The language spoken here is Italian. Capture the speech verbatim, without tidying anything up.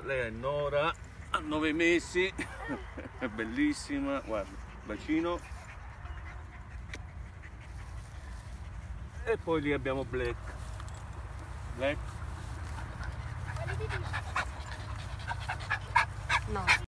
lei è Nora, ha nove mesi, è bellissima, guarda, bacino. E poi lì abbiamo Black. Black